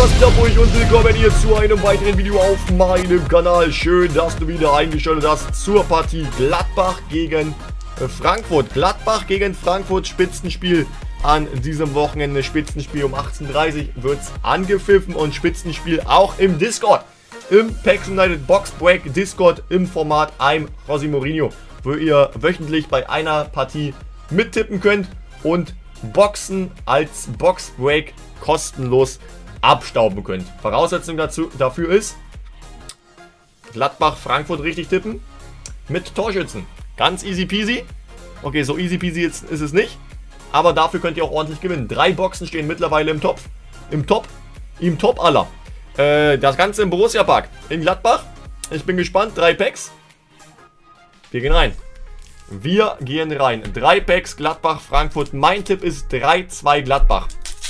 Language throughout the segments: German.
was geht ab euch und willkommen hier zu einem weiteren Video auf meinem Kanal. Schön, dass du wieder eingeschaltet hast zur Partie Gladbach gegen Frankfurt. Gladbach gegen Frankfurt, Spitzenspiel an diesem Wochenende. Spitzenspiel um 18:30 Uhr wird es angepfiffen und Spitzenspiel auch im Discord. Im PAX United Box Break Discord im Format I'm José Mourinho, wo ihr wöchentlich bei einer Partie mittippen könnt und Boxen als Box Break kostenlos abstauben könnt. Voraussetzung dafür ist Gladbach, Frankfurt richtig tippen mit Torschützen. Ganz easy peasy. Okay, so easy peasy ist es nicht, aber dafür könnt ihr auch ordentlich gewinnen. 3 Boxen stehen mittlerweile im Topf. Im Top aller. Das Ganze im Borussia Park in Gladbach. Ich bin gespannt. 3 Packs. Wir gehen rein. Wir gehen rein. 3 Packs Gladbach, Frankfurt. Mein Tipp ist 3-2 Gladbach.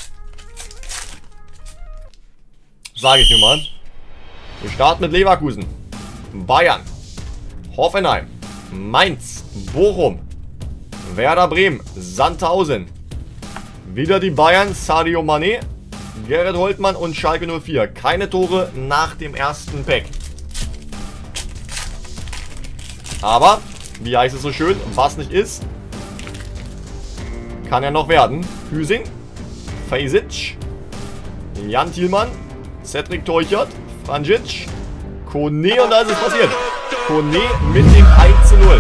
Sage ich nur mal. Wir starten mit Leverkusen, Bayern, Hoffenheim, Mainz, Bochum, Werder Bremen, Sandhausen. Wieder die Bayern, Sadio Mané, Gerrit Holtmann und Schalke 04. Keine Tore nach dem ersten Pack. Aber, wie heißt es so schön, was nicht ist, kann ja noch werden. Hüsing, Fejsic, Jan Thielmann, Cedric Teuchert, Franjic, Kone und da ist es passiert. Kone mit dem 1:0.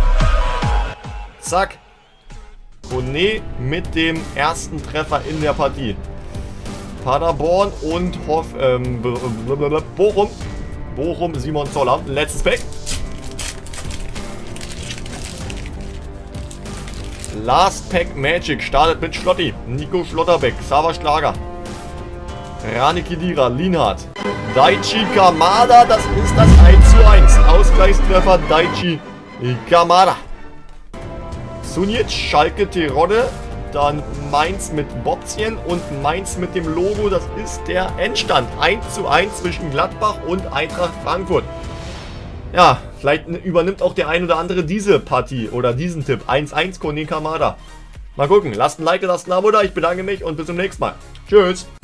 Zack. Kone mit dem ersten Treffer in der Partie. Paderborn und Bochum. Bochum, Simon Zoller. Letztes Pack. Last Pack Magic startet mit Schlotti, Nico Schlotterbeck, Sava Schlager, Rani Kedira, Lienhardt, Daichi Kamada, das ist das 1:1. Ausgleichstreffer Daichi Kamada. Sunic, Schalke, Terodde, dann Mainz mit Bobzien und Mainz mit dem Logo, das ist der Endstand. 1:1 zwischen Gladbach und Eintracht Frankfurt. Ja, vielleicht übernimmt auch der ein oder andere diese Partie oder diesen Tipp. 1:1 Kone Kamada. Mal gucken, lasst ein Like, lasst ein Abo da, ich bedanke mich und bis zum nächsten Mal. Tschüss.